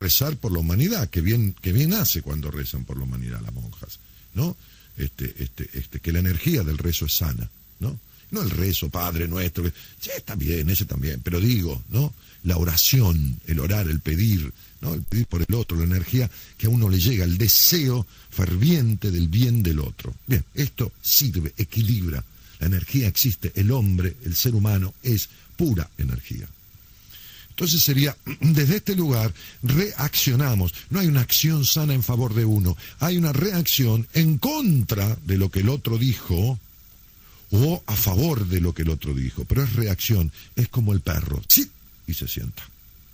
rezar por la humanidad, que bien hace cuando rezan por la humanidad las monjas, ¿no? Que la energía del rezo es sana, ¿no? No el rezo, Padre Nuestro, sí, está bien, ese también, pero digo, ¿no? La oración, el orar, el pedir, ¿no? El pedir por el otro, la energía que a uno le llega, el deseo ferviente del bien del otro. Bien, esto sirve, equilibra, la energía existe, el hombre, el ser humano es pura energía. Entonces sería, desde este lugar, reaccionamos. No hay una acción sana en favor de uno, hay una reacción en contra de lo que el otro dijo o a favor de lo que el otro dijo. Pero es reacción, es como el perro. Sí, y se sienta.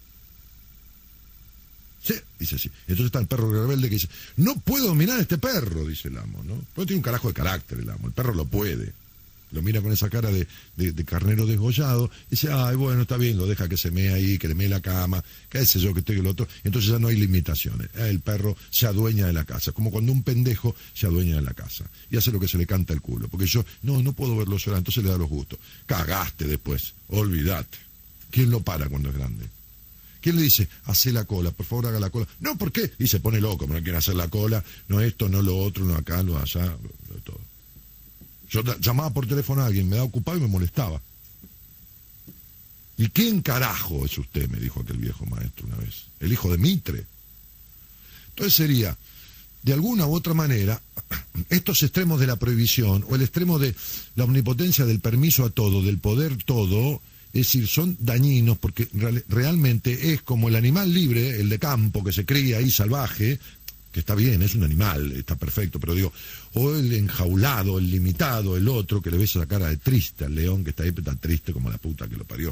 Sí, dice así. Entonces está el perro rebelde que dice, no puedo dominar a este perro, dice el amo, ¿no? No tiene un carajo de carácter el amo, el perro lo puede. Lo mira con esa cara de carnero desgollado, y dice, ay, bueno, está bien, lo deja que se mee ahí, que le mee la cama, qué sé yo, que estoy el otro. Entonces ya no hay limitaciones. El perro se adueña de la casa, como cuando un pendejo se adueña de la casa y hace lo que se le canta el culo. Porque yo, no puedo verlo llorar, entonces le da los gustos. Cagaste después, olvídate. ¿Quién lo para cuando es grande? ¿Quién le dice, hace la cola, por favor haga la cola? No, ¿por qué? Y se pone loco, no quiere hacer la cola, no esto, no lo otro, no acá, no allá, lo todo. Yo llamaba por teléfono a alguien, me daba ocupado y me molestaba. ¿Y quién carajo es usted?, me dijo aquel viejo maestro una vez. El hijo de Mitre. Entonces sería, de alguna u otra manera, estos extremos de la prohibición, o el extremo de la omnipotencia del permiso a todo, del poder todo, es decir, son dañinos porque realmente es como el animal libre, el de campo que se cría ahí salvaje, que está bien, es un animal, está perfecto, pero digo, o el enjaulado, el limitado, el otro, que le ves la cara de triste al león que está ahí, tan triste como la puta que lo parió.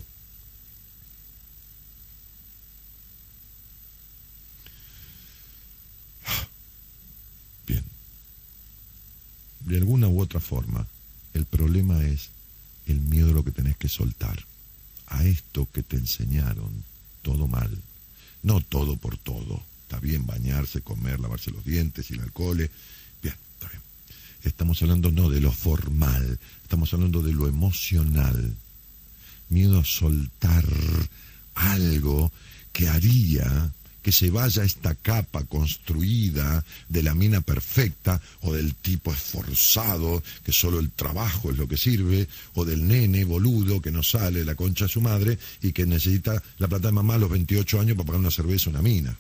Bien. De alguna u otra forma, el problema es el miedo a lo que tenés que soltar, a esto que te enseñaron, todo mal, no todo por todo. Está bien bañarse, comer, lavarse los dientes, el alcohol. Bien, está bien. Estamos hablando no de lo formal, estamos hablando de lo emocional. Miedo a soltar algo que haría que se vaya esta capa construida de la mina perfecta, o del tipo esforzado, que solo el trabajo es lo que sirve, o del nene boludo que no sale de la concha de su madre y que necesita la plata de mamá a los 28 años para pagar una cerveza o una mina.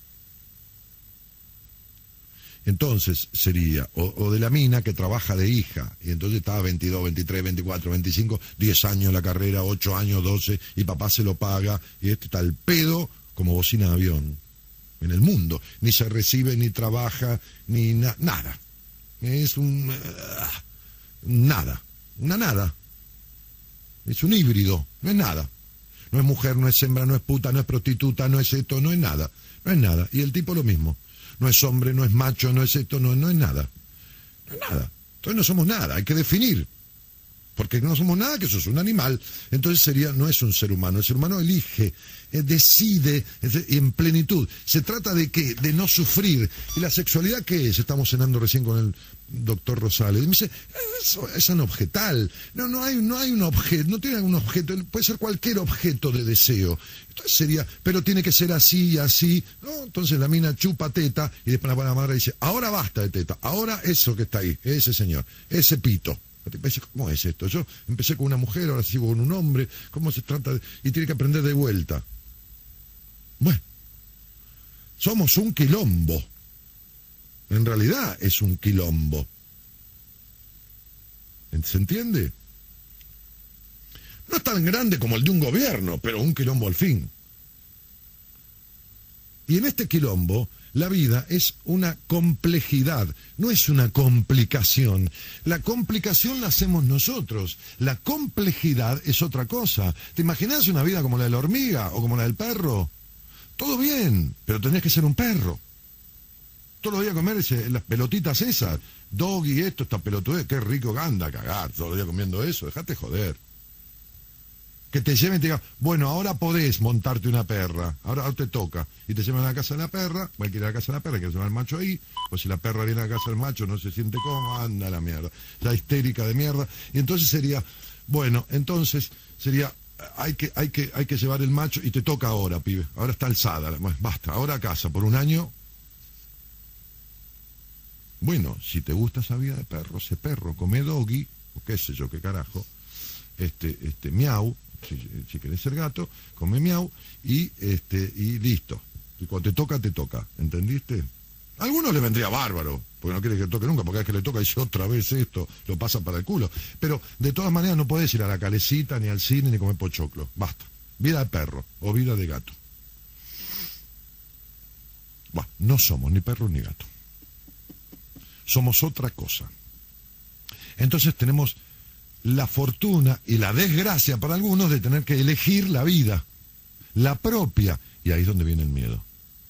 Entonces sería, o de la mina que trabaja de hija, y entonces estaba 22, 23, 24, 25, 10 años la carrera, 8 años, 12, y papá se lo paga, y este está el pedo como bocina de avión en el mundo. Ni se recibe, ni trabaja, ni nada. Es nada, una nada. Es un híbrido, no es nada. No es mujer, no es hembra, no es puta, no es prostituta, no es esto, no es nada. No es nada. Y el tipo lo mismo. No es hombre, no es macho, no es esto, no es nada. No es nada. Entonces no somos nada, hay que definir. Porque no somos nada, que eso es un animal. Entonces sería, no es un ser humano. El ser humano elige, decide en plenitud. Se trata de ¿qué? De no sufrir. ¿Y la sexualidad qué es? Estamos cenando recién con el doctor Rosales. Y me dice, eso es un objetal. No hay un objeto, no tiene un objeto, puede ser cualquier objeto de deseo. Entonces sería, pero tiene que ser así y así, ¿no? Entonces la mina chupa teta y después la madre dice, ahora basta de teta, ahora eso que está ahí, ese señor, ese pito. ¿Cómo es esto? Yo empecé con una mujer, ahora sigo con un hombre, ¿cómo se trata? Y tiene que aprender de vuelta. Bueno, somos un quilombo. En realidad es un quilombo. ¿Se entiende? No es tan grande como el de un gobierno, pero un quilombo al fin. Y en este quilombo, la vida es una complejidad, no es una complicación. La complicación la hacemos nosotros, la complejidad es otra cosa. ¿Te imaginas una vida como la de la hormiga o como la del perro? Todo bien, pero tenés que ser un perro. Todos los días comer las pelotitas esas, doggy, esta pelotudez, qué rico que anda a cagar, todos los días comiendo eso, dejate joder. Que te lleven y te digan, bueno, ahora podés montarte una perra, ahora te toca, y te llevan a la casa de la perra, va a ir a la casa de la perra, que se va el macho ahí, o si la perra viene a la casa del macho, no se siente cómodo, anda a la mierda, la histérica de mierda, y entonces sería, bueno, entonces sería, hay que llevar el macho y te toca ahora, pibe. Ahora está alzada. Bueno, basta, ahora a casa, por un año. Bueno, si te gusta esa vida de perro, sé perro, come doggy, o qué sé yo, qué carajo, miau, si querés ser gato, come miau, y listo. Y cuando te toca, ¿entendiste? A algunos le vendría bárbaro, porque no quiere que toque nunca, porque cada vez que le toca dice otra vez esto, lo pasa para el culo. Pero de todas maneras no podés ir a la calecita, ni al cine, ni comer pochoclo. Basta. Vida de perro o vida de gato. Bueno, no somos ni perro ni gato. Somos otra cosa. Entonces tenemos la fortuna y la desgracia para algunos de tener que elegir la vida, la propia, y ahí es donde viene el miedo.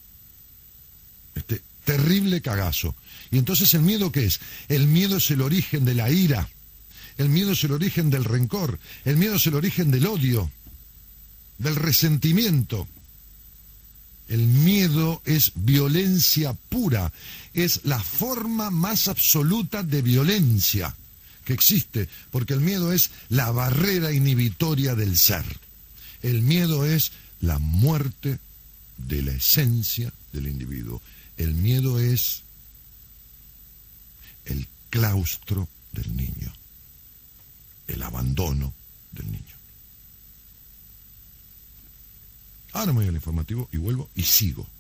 Este terrible cagazo. Y entonces ¿el miedo qué es? El miedo es el origen de la ira, el miedo es el origen del rencor, el miedo es el origen del odio, del resentimiento. El miedo es violencia pura, es la forma más absoluta de violencia que existe, porque el miedo es la barrera inhibitoria del ser. El miedo es la muerte de la esencia del individuo. El miedo es el claustro del niño, el abandono del niño. Ahora me voy al informativo y vuelvo y sigo.